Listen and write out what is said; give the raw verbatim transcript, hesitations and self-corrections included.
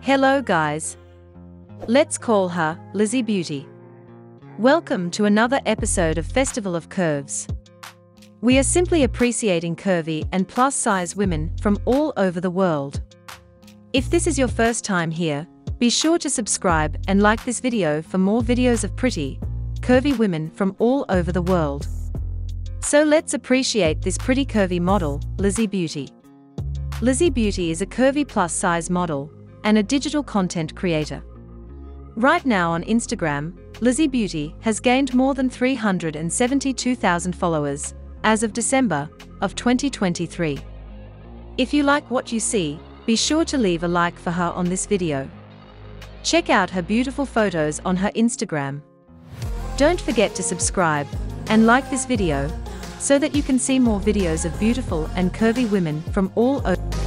Hello guys. Let's call her Lizzie Beauty. Welcome to another episode of Festival of Curves. We are simply appreciating curvy and plus-size women from all over the world. If this is your first time here, be sure to subscribe and like this video for more videos of pretty, curvy women from all over the world. So let's appreciate this pretty curvy model, Lizzie Beauty. Lizzie Beauty is a curvy plus-size model and a digital content creator. Right now on Instagram, Lizzie Beauty has gained more than three hundred seventy-two thousand followers as of December of twenty twenty-three. If you like what you see, be sure to leave a like for her on this video. Check out her beautiful photos on her Instagram. Don't forget to subscribe and like this video so that you can see more videos of beautiful and curvy women from all over.